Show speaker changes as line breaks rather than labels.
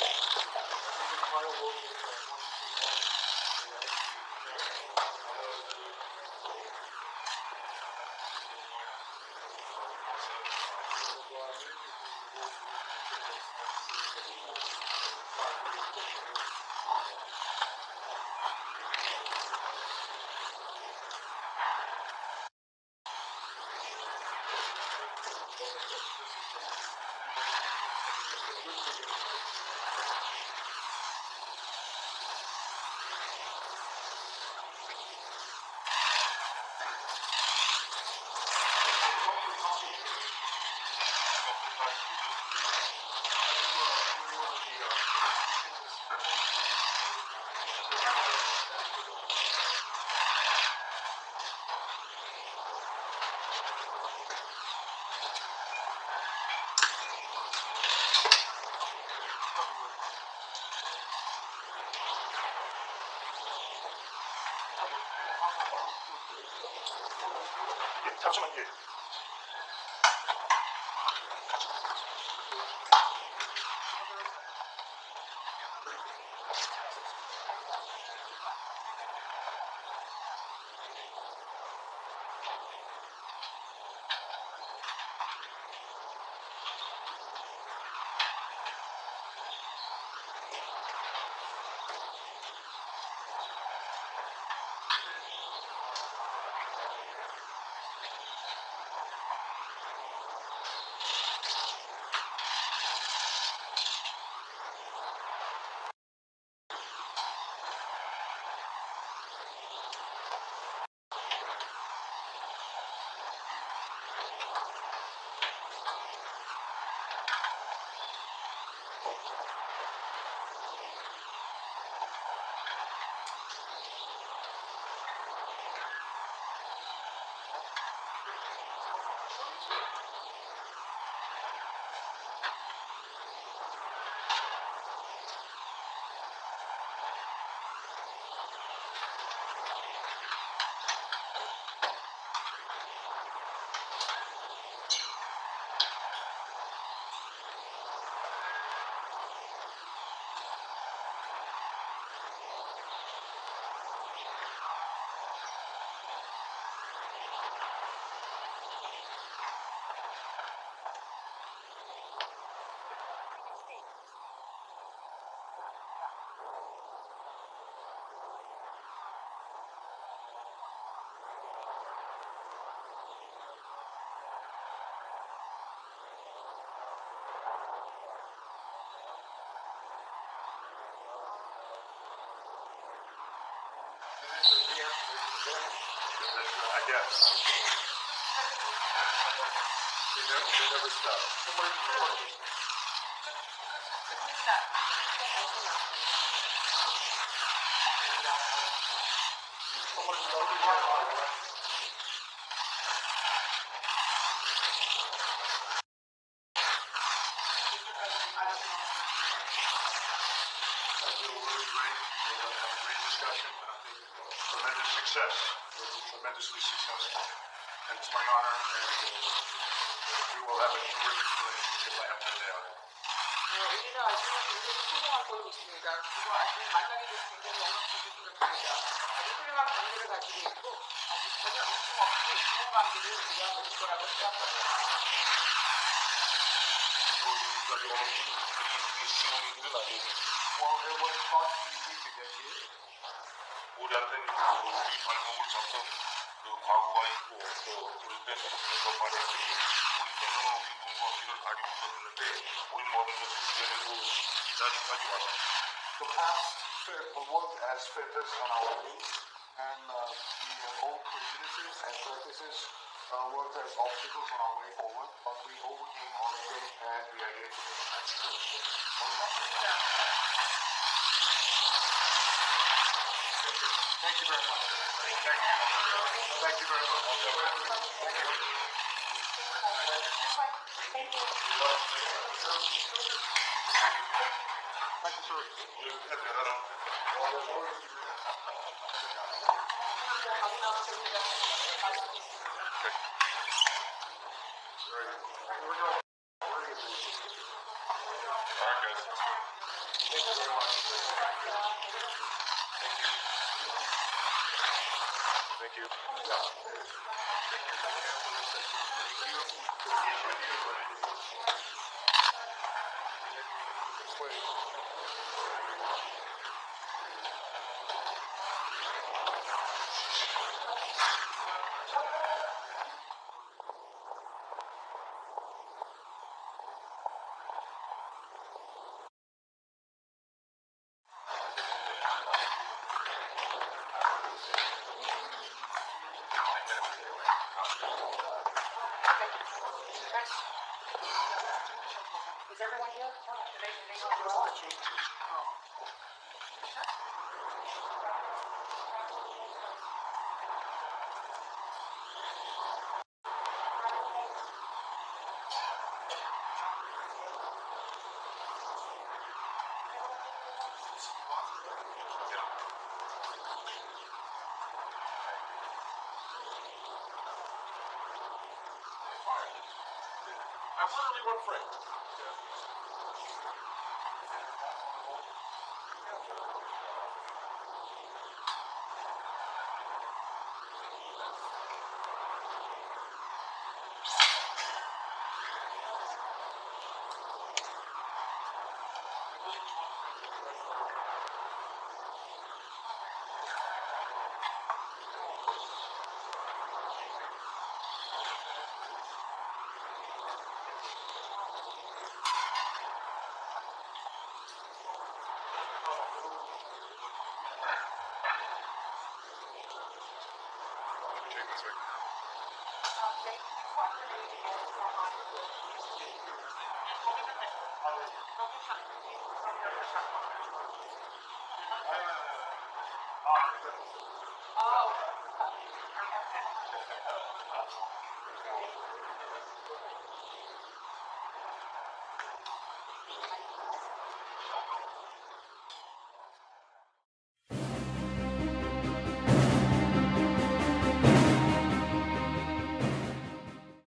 잠시만요. I guess. They never stop. Tremendous success. Tremendously successful. And it's my honor, and we will have a terrific relationship. I have no doubt.
우리는 아주 굉장히 성공할 걸로 있습니다. 그리고 아주 만나게 돼서 굉장히 영광스럽게 생각합니다. 아주 훌륭한 관계를 가지고 있고 아주 전혀 의심 없이 좋은 관계를 우리가 맺을 거라고 생각합니다.
여기까지 오는 그게 쉬운 일은 아니에요.
Well, it was not easy to get here.
우리한테는 우리 발목을 잡던 그 과거가 있고 또 그럴 때 더 많이들이 우리 때는 우리 눈과 귀를 가지고 있었는데 우리 모든 것을 지내고 이 자리까지 왔다.
The past was as fit as on our ways, and the old prejudices and practices worked as obstacles on our way forward, but we overcame all of them and we are here today. That's true. Thank you very much.
Thank you.
Thank you very much.
Thank you.
Thank you.
Thank you, sir.
All right, guys.
Thank you very much. Thank you.
Is everyone here? They were watching. Oh.
I literally one frame.